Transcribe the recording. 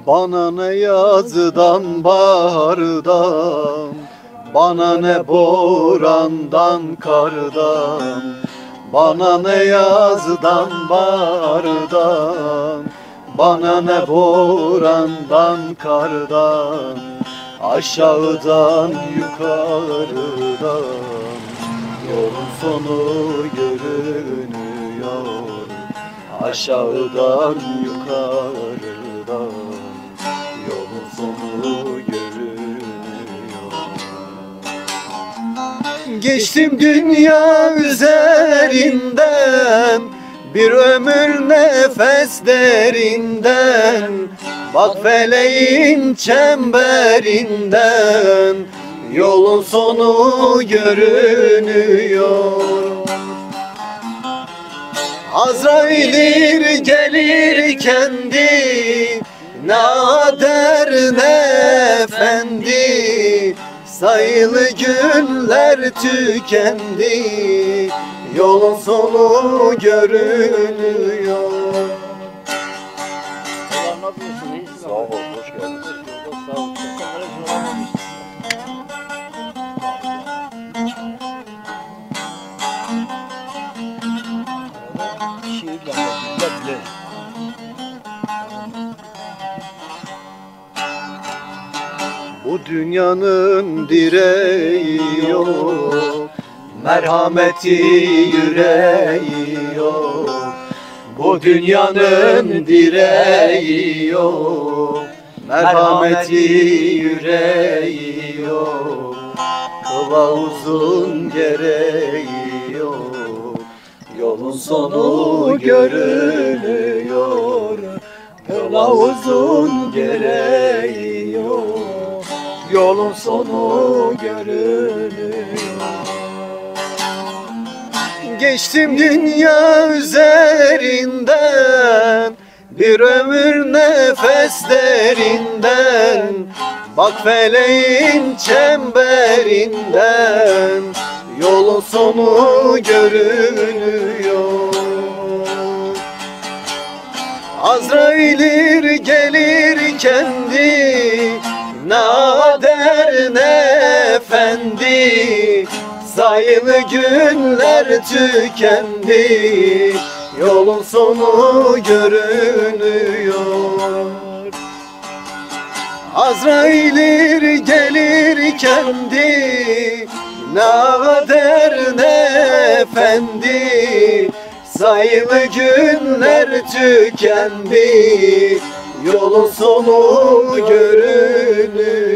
Bana ne yazdan bahardan, bana ne borandan kardan, bana ne yazdan bahardan, bana ne borandan kardan, aşağıdan yukarıdan yolun sonu görünüyor. Aşağıdan yukarıdan yolun sonu görünüyor. Geçtim dünya üzerinden, bir ömür nefes derinden. Bak feleğin çemberinden yolun sonu görünüyor. Azrail gelir kendi, nader ne efendi. Sayılı günler tükendi, yolun sonu görünüyor. Sağ ol, hoş geldiniz. Sağ ol. Bu dünyanın direği yok, merhameti yüreği yok. Bu dünyanın direği yok, merhameti yüreği yok. Kılavuzun gereği yok, yolun sonu görünüyor. Kılavuzun gereği yok, yolun sonu görünüyor. Geçtim dünya üzerinden, bir ömür nefes derinden. Bak feleğin çemberinden yolun sonu görünüyor. Azrail gelir kendi, nader ne efendi. Sayılı günler tükendi, yolun sonu görünüyor. Azrail gelir kendi, nader ne efendi. Sayılı günler tükendi, yolun sonu görünüyor.